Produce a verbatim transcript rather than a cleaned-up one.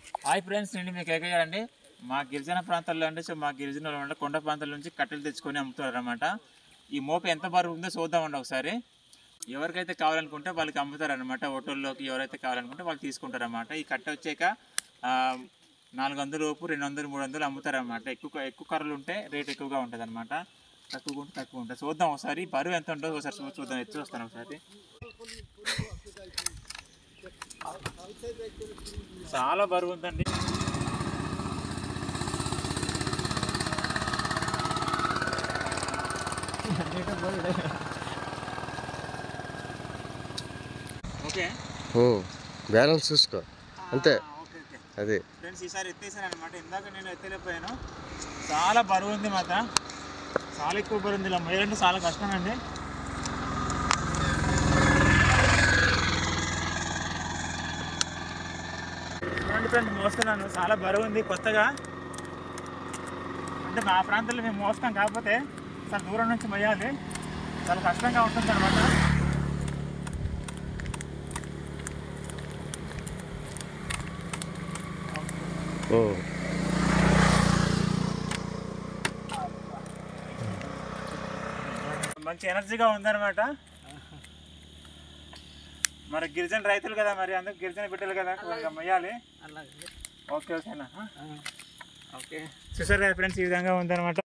Hi friends, నేను మీకు ఎక్కగారండి. మా గిరిజన ప్రాంతాల్లో అంటే సో మా గిరిజన అంటే కొండ ప్రాంతాల నుంచి కట్టెలు తెచ్చుకొని అమ్ముతారు అనమాట. ఈ మోప ఎంత బరువు ఉందో చూద్దామండి ఒకసారి. ఎవరికైతే కావాలనుకుంటే వాళ్ళకి అమ్ముతారనమాట. హోటల్లోకి ఎవరైతే కావాలనుకుంటే వాళ్ళు తీసుకుంటారన్నమాట. ఈ కట్టె వచ్చాక నాలుగు వందల లోపు రెండు వందలు మూడు వందలు అమ్ముతారన్నమాట. ఎక్కువ ఎక్కువ కర్రలు ఉంటే రేట్ ఎక్కువగా ఉంటుంది అనమాట, తక్కువ ఉంటే తక్కువ ఉంటుంది. చూద్దాం ఒకసారి బరువు ఎంత ఉంటుందో ఒకసారి చూద్దాం. ఎత్తి వస్తాను ఒకసారి. చాలా బరువు ఉందండి. ఓకే ఓ బ్యాలెన్స్ చూసుకో అంతే. ఓకే ఓకే అదే ఫ్రెండ్స్, ఈసారి ఎత్తేసాను అనమాట. ఇందాక నేను ఎత్తలేకపోయాను. చాలా బరువు ఉంది మాత, చాలా ఎక్కువ బరువు ఉంది. ఇలా మొయ్యాలంటే చాలా కష్టం అండి. చూడండి ఫ్రెండ్స్, మోస్తున్నాను. చాలా బరువు ఉంది. కొత్తగా అంటే మా ప్రాంతంలో మేము మోస్తాం, కాకపోతే చాలా దూరం నుంచి మొయ్యాలి, చాలా కష్టంగా ఉంటుంది అనమాట. ఓ మంచి ఎనర్జీగా ఉందన్నమాట. మరి గిరిజన రైతులు కదా, మరి అందుకు గిరిజన బిడ్డలు కదా, కొంచెం మొయ్యాలి. ఓకే ఓకేనా? ఓకే చూసారు కదా ఫ్రెండ్స్, ఈ విధంగా ఉందన్నమాట.